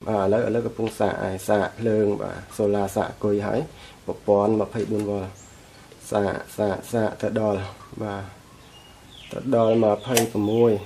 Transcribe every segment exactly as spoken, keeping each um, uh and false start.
và lấy ở lấy cái phun xạ xạ lương và solar xạ cùi hãy một pon mà phải buôn vào xạ xạ xạ thật đòn và thật đòn mà phải của môi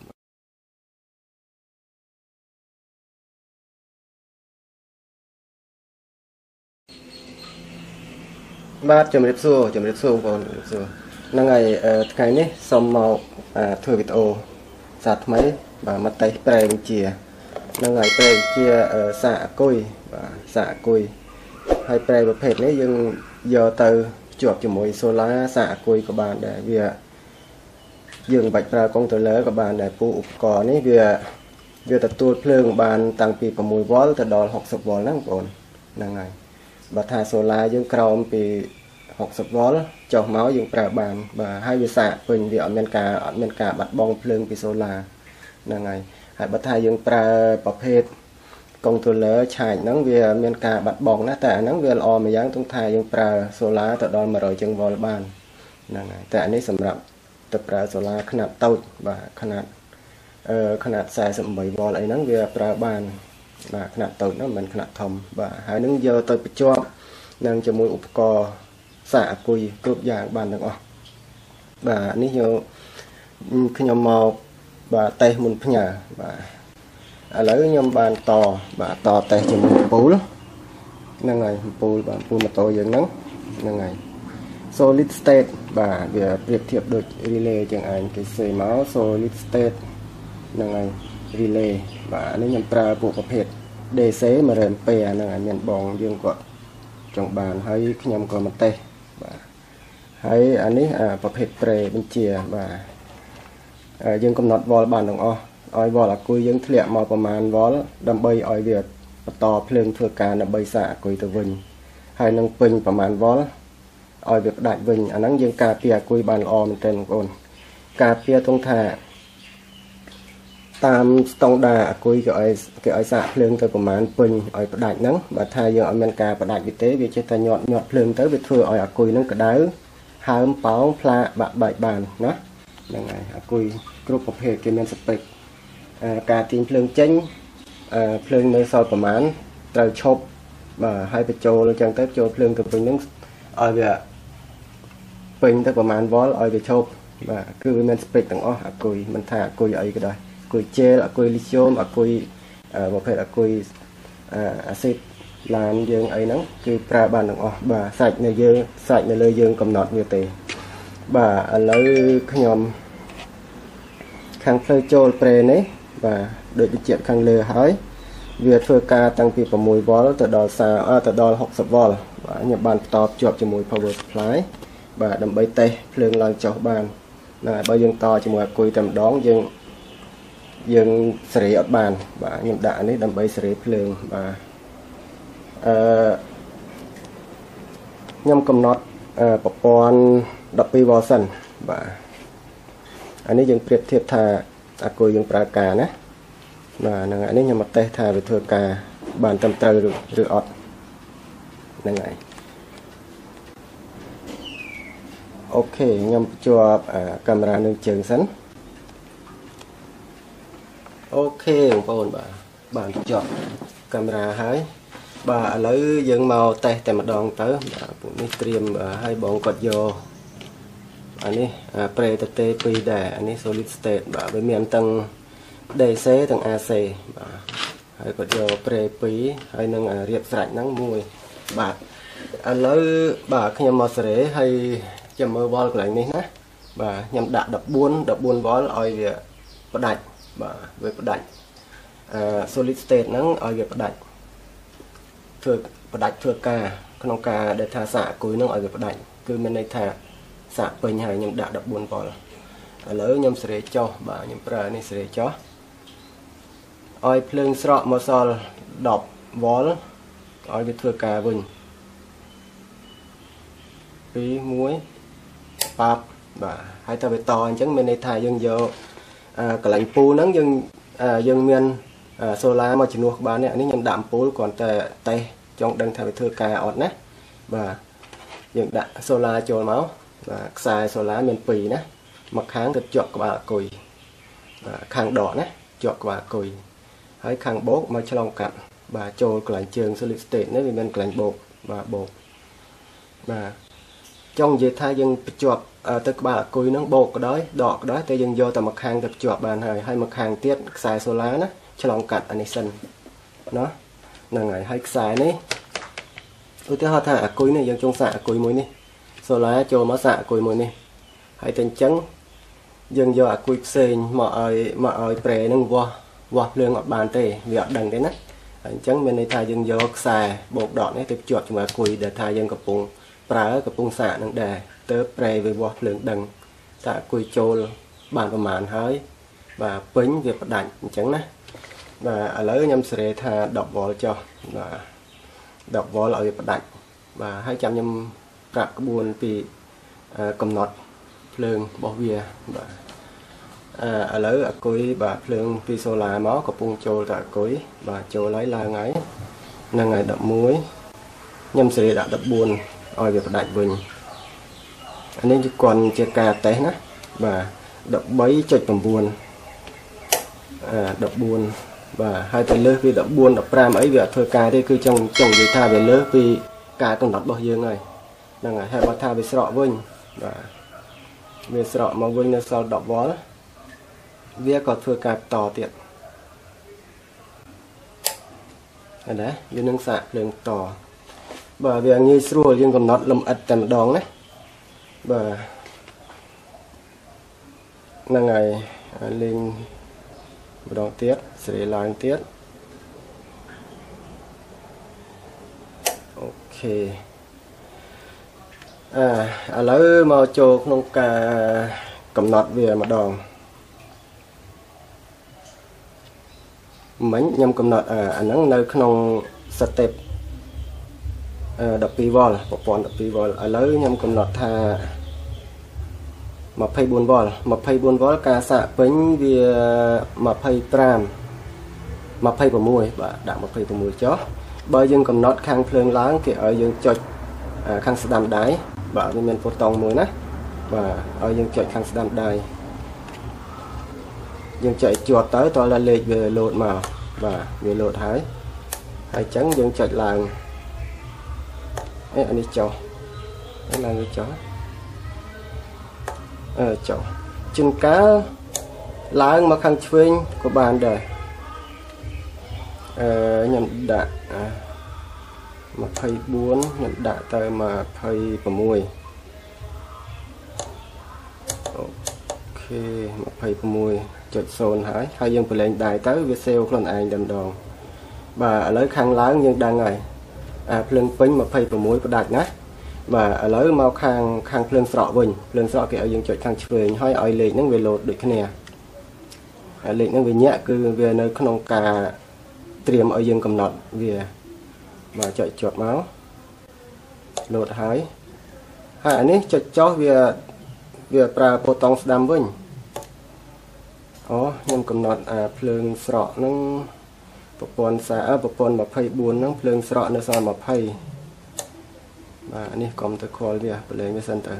ba chấm liệt xô chấm liệt xô còn năng ngày cái này xong màu thừa video sạt máy và mặt tay bèn chìa năng ngày bèn chia xạ cùi và xạ cùi hay bèn một phết đấy nhưng giờ từ chuột cho mỗi solar xạ cùi của bạn để việc dừng bạch ra công tơ lớn của bạn để phụ có ní việc việc tập tuột phơi bạn tăng pi của mùi vót từ đòn học sập vót lắm còn năng ngày và thà solar dương cầu pi học sập vót cho máu dương cả bàn và hai việc xạ bình việc men cả men cả bật bong phơi pi solar năng ngày hãy bắt thai dương pra bọc hết công tơ lớn chạy nắng việc men cả bật bong nátแต่nắng việc o mà dáng tung thai dương pra solar từ đòn mà rồi chân vót bàn năng ngàyแต่นี้สำหรับtập ra solar ขนาด tàu và ขนาด เอ่อ ขนาด สี่สิบแปด วอลต์ไอ้นั้นវាប្រើបានបាទขนาด tàu ហ្នឹងមិនขนาดធំបាទហើយនឹងយកទៅបញ្ជាប់នឹងជាមួយឧបករណ៍សាកអាគុយគ្រប់យ៉ាងបានទាំងអស់បាទនេះយកខ្ញុំមកបាទតេស្តមុនផ្ញើបាទឥឡូវខ្ញុំបានតបាទតតេស្តជាមួយពូលហ្នឹងហើយពូលបាទពូលម៉ូតូយើងហ្នឹងហ្នឹងហើយsolid state បាទវាប្រៀបធៀបដូច relay ចឹងឯងគេសេមក solid state ហ្នឹងហើយ relay បាទនេះខ្ញុំប្រើពួកប្រភេទ đê xê 100 ampere ហ្នឹងហើយមានបងយើងគាត់ចង់បានហើយខ្ញុំក៏មកតេស្តបាទហើយអានេះប្រភេទ spray បញ្ជាបាទយើងកំណត់ volt បានទាំងអស់ឲ្យ volt អាគុយយើងធ្លាក់មកប្រមាណ volt ដើម្បីឲ្យវាបន្តភ្លើងធ្វើការដើម្បីសាកអាគុយទៅវិញហើយនឹងពេញប្រមាណ voltឲ្យវាផ្ដាច់វិញអាហ្នឹងយើងការពារអាគុយបានល្អមែនទែនបងប្អូនការពារត្រង់ថាតាមស្តង់ដារអាគុយគេឲ្យគេឲ្យសាកភ្លើងទៅប្រមាណពេញឲ្យផ្ដាច់ហ្នឹងបើថាយើងអត់មានការផ្ដាច់វាទេវាចេះតែញាត់ញាត់ភ្លើងទៅវាធ្វើឲ្យអាគុយហ្នឹងក្តៅហើមប៉ោងផ្លាបាក់បែកបានណាហ្នឹងហើយអាគុយគ្រប់ប្រភេទគេមានស្ពេកការទាញភ្លើងចេញភ្លើងនៅសល់ប្រមាណត្រូវឈប់បាទហើយបញ្ចូលអញ្ចឹងទៅចូលភ្លើងទៅវិញហ្នឹងឲ្យវាពេញទៅប្រមាណ volt ឲ្យវាឈប់បាទគឺវាមាន spec ទាំងអស់អាគុយមិនថាអាគុយអីក៏ដោយអាគុយ gel អាគុយ lithium អាគុយប្រភេទអាគុយ acid ឡានយើងអីហ្នឹងគឺប្រើបានទាំងអស់បាទសាច់នៅយើងសាច់នៅលើយើងកំណត់វាទេបាទឥឡូវខ្ញុំខាងផ្លូវចូល spray នេះបាទដូចបញ្ជាក់ខាងលើហើយវាធ្វើការតាំងពី 6 volt ទៅដល់ទៅដល់ 60 volt បាទខ្ញុំបានបន្តភ្ជាប់ជាមួយ power supply បាទដើម្បីតេស្តភ្លើងឡើងចុះបានណាបើយើងតជាមួយអាគុយតែម្ដងយើងយើងសេរីអត់បានបាទខ្ញុំដាក់នេះដើម្បីសេរីភ្លើងបាទអឺខ្ញុំកំណត់ប្រព័ន្ធ 12 volt សិនបាទអានេះយើងប្រៀបធៀបថាអាគុយយើងប្រើការណាបាទហ្នឹងហើយនេះខ្ញុំមកតេស្តថាវាធ្វើការបានត្រឹមត្រូវឬអត់ហ្នឹងហើយអូខេខ្ញុំភ្ជាប់កាមេរ៉ានឹងជើងសិនអូខេបងប្អូនបាទបានភ្ជាប់កាមេរ៉ាហើយបាទឥឡូវយើងមកតេស្តតែម្ដងទៅបាទពួកនេះត្រៀមឲ្យបងគាត់យកអានេះប្រេតតេពីរដែរអានេះ solid state បាទវាមានទាំង đê xê ទាំង a xê បាទហើយគាត់យកប្រេពីរហើយនឹងរៀបស្រេចហ្នឹងមួយបាទឥឡូវបាទខ្ញុំមកសេរីហើយចាំមើល volt កន្លែងនេះណាបាទខ្ញុំដាក់ 14 14 volt ឲ្យវាផ្ដាច់បាទវាផ្ដាច់អឺ solid state ហ្នឹងឲ្យវាផ្ដាច់ធ្វើផ្ដាច់ធ្វើការក្នុងការដែលថាសាកអាគុយហ្នឹងឲ្យវាផ្ដាច់គឺមានន័យថាសាកពេញហើយខ្ញុំដាក់ 14 volt ឥឡូវខ្ញុំសេរីចុះបាទខ្ញុំប្រើនេះសេរីចុះឲ្យភ្លើងស្រកមកសល់ 10 volt ឲ្យវាធ្វើការវិញពីរ មួយប៉ាប់បាទហើយតើវាតអញ្ចឹងមានន័យថាយើងយកកន្លែងពូលហ្នឹងយើងយើងមាន solar មកជំនួសក្បាលនេះអានេះខ្ញុំដាក់អំពូលគ្រាន់តែតេស្តចង់ដឹងថាវាធ្វើការអត់ណាបាទយើងដាក់ solar ចូលមកបាទខ្សែ solar មានពីរណាមួយខាងទៅជាប់ក្បាលអាគុយបាទខាងដកណាជាប់ក្បាលអាគុយហើយខាងបោកមកឆ្លងកាត់បាទចូលកន្លែងជើង solid state នេះវាមានកន្លែងបោកបាទបោកបាទចង់និយាយថាយើងបញ្ជាប់ទៅក្បាលអាគុយហ្នឹងបោកក៏ដោយដកក៏ដោយតែយើងយកតែមួយខាងទៅភ្ជាប់បានហើយហើយមួយខាងទៀតខ្សែសូឡាណាឆ្លងកាត់អានេះសិនណោះហ្នឹងហើយហើយខ្សែនេះឧទាហរណ៍ថាអាគុយនេះយើងចង់សាកអាគុយមួយនេះសូឡាចូលមកសាកអាគុយមួយនេះហើយតែអញ្ចឹងយើងយកអាគុយផ្សេងមកឲ្យមកឲ្យប្រេហ្នឹងវាស់វាស់ភ្លើងអត់បានទេវាអត់ដឹងទេណាហើយអញ្ចឹងមានន័យថាយើងយកខ្សែបោកដកនេះទៅភ្ជាប់ជាមួយអាគុយដែលថាយើងកំពុងប្រើកំពុងសាកនឹងដែរទៅប្រេវាវាស់ភ្លើងដឹងថាអាគុយចូលបានប្រមាណហើយបាទពេញវាផ្ដាច់អញ្ចឹងណាបាទឥឡូវខ្ញុំសេរីថាដប់វ៉លចុះបាទដប់វ៉លឲ្យវាផ្ដាច់បាទហើយចាំខ្ញុំប្រាប់ក្បួនពីកំណត់ភ្លើងរបស់វាបាទអឺឥឡូវអាគុយបាទភ្លើងពីសូឡាមកកំពុងចូលទៅអាគុយបាទចូលហើយឡើងហើយហ្នឹងហើយដប់មួយខ្ញុំសេរីដាក់ដប់បួនឲ្យវាផ្ដាច់វិញអានេះគឺគាត់ជាការតេស្តណាបាទដប់បីចុច៩អឺដប់បួនបាទហើយទៅលើសពីដប់បួនដប់ប្រាំអីវាអត់ធ្វើការទេគឺចង់ចង់និយាយថាវាលើសពីការកំណត់របស់យើងហើយហ្នឹងហើយហើយបើថាវាស្រកវិញបាទវាស្រកមកវិញនៅសល់ដប់វ៉លវាក៏ធ្វើការបន្តទៀតឃើញទេយើងនឹងសាកភ្លើងបន្តបាទវាងាយស្រួលយើងកំណត់លម្អិតតែម្ដងណាបាទហ្នឹងហើយលេងម្ដងទៀតសេរីឡើងទៀតអូខេអឺឥឡូវមកចូលក្នុងការកំណត់វាម្ដងមិញខ្ញុំកំណត់អាហ្នឹងនៅក្នុង step អឺដប់ពីរវ៉លប្រព័ន្ធដប់ពីរវ៉លឥឡូវខ្ញុំកំណត់ថាម្ភៃបួនវ៉លម្ភៃបួនវ៉លការសាកពេញវាម្ភៃប្រាំម្ភៃប្រាំមួយបាទដាក់ម្ភៃប្រាំមួយចុះបើយើងកំណត់ខាងភ្លើងឡើងគេឲ្យយើងចុចខាងស្ដាំដៃបាទវាមានប៊ូតុងមួយណាបាទឲ្យយើងចុចខាងស្ដាំដៃយើងចុចជាប់ទៅតើលេខវាលោតមកបាទវាលោតហើយហើយអញ្ចឹងយើងចុចឡើងអេអានេះចុះហើយឡើងវាចុះអឺចុះជួនកាលឡើងមកខាងឆ្វេងក៏បានដែរអឺខ្ញុំដាក់ម្ភៃបួនខ្ញុំដាក់ទៅម្ភៃប្រាំមួយអូខេម្ភៃប្រាំមួយចុចศูนย์ហើយហើយយើងប្រឡែងដៃទៅវាសេវខ្លួនឯងតែម្ដងបាទឥឡូវខាងឡើងយើងដឹងហើយអាភ្លើងពេញម្ភៃប្រាំមួយផ្ដាច់ណាបាទឥឡូវមកខាងខាងភ្លើងស្រកវិញភ្លើងស្រកគេឲ្យយើងចុចខាងឆ្វេងហើយឲ្យលេខហ្នឹងវាលោតដូចគ្នាហើយលេខហ្នឹងវាញាក់គឺវានៅក្នុងការត្រៀមឲ្យយើងកំណត់វាបាទចុចជាប់មកលោតហើយហើយអានេះចុចចុះវាវាប្រើប៊ូតុងស្ដាំវិញអូខ្ញុំកំណត់អាភ្លើងស្រកហ្នឹងប្រព័ន្ធសារប្រព័ន្ធម្ភៃបួនហ្នឹងភ្លើងស្រកនៅសល់ម្ភៃបាទនេះកុំទៅខលវាប្រឡែងវាសិនទៅ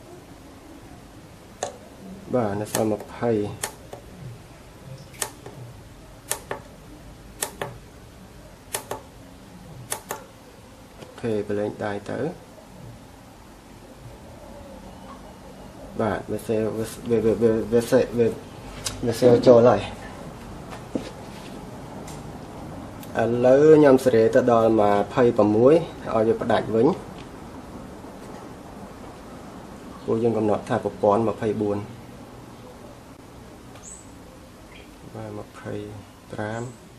បាទនៅសល់ម្ភៃអូខេប្រឡែងដៃទៅបាទវាសេវាវាវាវាសេវាវាសេចូលហើយឥឡូវខ្ញុំសេរីទៅដល់ម្ភៃប្រាំមួយឲ្យវាផ្ដាច់វិញពួកយើងកំណត់ថាប្រព័ន្ធម្ភៃបួនបាទម្ភៃប្រាំ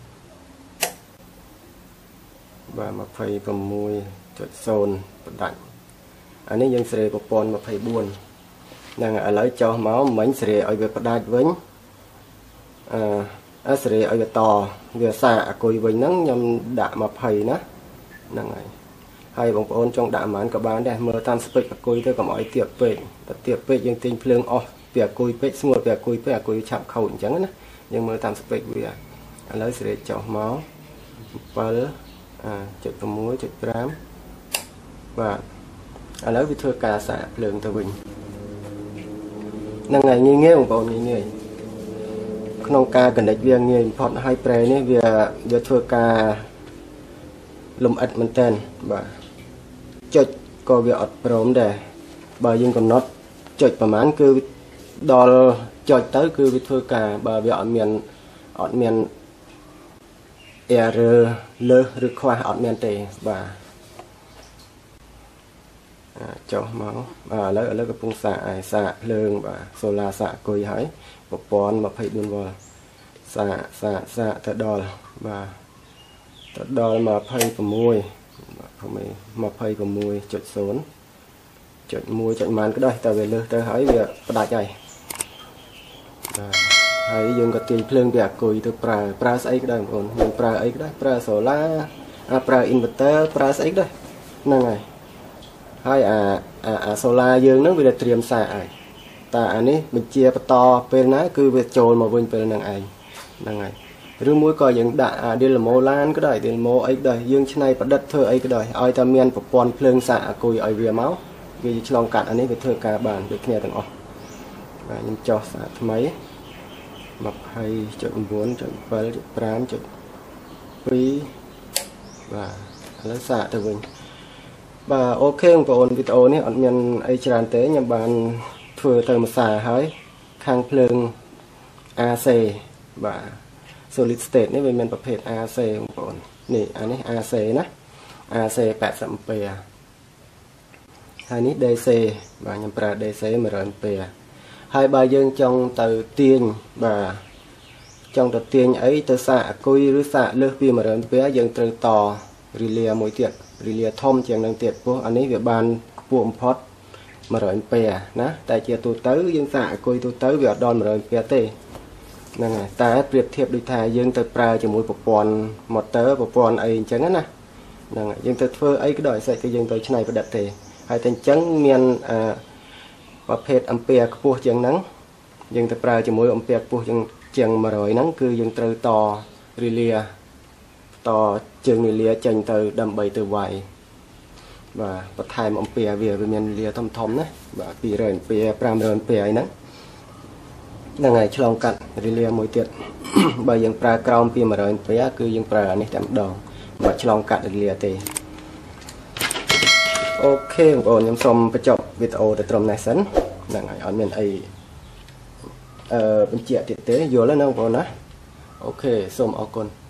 បាទម្ភៃប្រាំមួយចុចศูนย์ផ្ដាច់អានេះយើងសេរីប្រព័ន្ធម្ភៃបួនហ្នឹងឥឡូវចុះមកមិញសេរីឲ្យវាផ្ដាច់វិញអឺអាសេរីឲ្យវាតវាសាអាគុយវិញហ្នឹងខ្ញុំដាក់ម្ភៃណាហ្នឹងហើយហើយបងប្អូនចង់ដាក់ប៉ុន្មានក៏បានដែរមើលតាមស្ពេចអាគុយទៅកុំឲ្យទាបពេកតែទាបពេកយើងទាញភ្លើងអស់ពីអាគុយពេកស្ងួតពីអាគុយពេកអាគុយឆាប់ខូចអញ្ចឹងណាយើងមើលតាមស្ពេចវាឥឡូវសេរីចុះមកbảyអាចុចsáuចុច5បាទឥឡូវវាធ្វើការសាកភ្លើងទៅវិញហ្នឹងហើយងាយងាយបងប្អូនងាយងាយអក្នុងការកណិតវាងាយបំផុតហើយប្រែនេះវាវាធ្វើការលំអិតមែនតើបាទចុចក៏វាអត់ព្រមដែរបើយើងកំណត់ចុចប្រហែលគឺដល់ចុចទៅគឺវាធ្វើការបើវាអត់មានអត់មាន error លើសឬខ្វះអត់មានទេបាទចុះមកបាទឥឡូវឥឡូវកំពុងសាកឲ្យសាកភ្លើងបាទ solar សាកគុយហើយប្រព័ន្ធ ยี่สิบสี่ វ៉ុលต์សាកសាកសាកទៅដល់បាទទៅដល់ ยี่สิบหก ยี่สิบหก.ศูนย์ ចុច 1 ចុចម៉ានក៏ដោយតែវាលើសទៅហើយវាផ្ដាច់ហើយបាទហើយយើងក៏ទាញភ្លើងពីអាគុយទៅប្រើប្រើស្អីក៏ដោយបងប្អូនយើងប្រើអីក៏ដោយប្រើ solar អាប្រើ inverter ប្រើស្អីក៏ដោយហ្នឹងហើយហើយអាអា solar យើងហ្នឹងវាត្រៀមសាកហើយតែអានេះបញ្ជាបន្តពេលណាគឺវាចូលមកវិញពេលហ្នឹងឯងហ្នឹងហើយឬមួយក៏យើងដាក់អា dynamo lan ក៏ដោយ dynamo អីក៏ដោយយើងច្នៃប្រឌិតធ្វើអីក៏ដោយឲ្យតែមានប្រព័ន្ធភ្លើងសាកអាគុយឲ្យវាមកវាឆ្លងកាត់អានេះវាធ្វើការបានដូចគ្នាទាំងអស់បាទខ្ញុំចោះសាកថ្មី ยี่สิบ ចុច 9 ចុច 7 ចុច 5 ចុច 2 បាទឥឡូវសាកទៅវិញបាទអូខេបងប្អូនវីដេអូនេះអត់មានអីច្រើនទេខ្ញុំបានធ្វើទៅមួយសារហើយខាងភ្លើង a c បាទ solid state នេះវាមានប្រភេទ a c បងប្អូននេះអានេះ a c ណា a c แปดสิบ អាំពែហើយនេះ D C បាទខ្ញុំប្រើ D C หนึ่งร้อย អាំពែហើយបើយើងចង់ទៅទាញបាទចង់ទៅទាញអីទៅសាកអាគុយឬសាកលើសពី หนึ่งร้อย អាំពែយើងត្រូវត relay មួយទៀត relay ធំជាងនឹងទៀតព្រោះអានេះវាបានខ្ពស់បំផុត หนึ่งร้อย អាំពែណាតែជាទូទៅយើងសាកអាគុយទូទៅវាអត់ដល់ หนึ่งร้อย អាំពែទេហ្នឹងហើយតែប្រៀបធៀបដូចថាយើងទៅប្រើជាមួយប្រព័ន្ធ motor ប្រព័ន្ធអីអញ្ចឹងណាហ្នឹងហើយយើងទៅធ្វើអីក៏ដោយស្អីក៏យើងទៅច្នៃប្រឌិតទេហើយតែអញ្ចឹងមានអាប្រភេទអាំពែខ្ពស់ជាងហ្នឹងយើងទៅប្រើជាមួយអាំពែខ្ពស់ជាងជាង หนึ่งร้อย ហ្នឹងគឺយើងត្រូវត relay តជើង relay ចេញទៅដើម្បីទៅវាយបាទបន្ថែមអាំពែវាវាមាន relay ធំធំណាបាទ ពីរร้อย អាំពែ ห้าร้อย អាំពែអីហ្នឹងហ្នឹងហើយឆ្លងកាត់ relay មួយទៀត បើយើងប្រើក្រោមពី หนึ่งร้อย អាំពែគឺយើងប្រើអានេះតែម្ដងបើឆ្លងកាត់ relay ទេអូខេបងប្អូនខ្ញុំសូមបញ្ចប់វីដេអូទៅត្រឹមនេះសិនហ្នឹងហើយអត់មានអីអឺបញ្ជាក់ទៀតទេយល់ហើយណាបងប្អូនណាអូខេសូមអរគុណ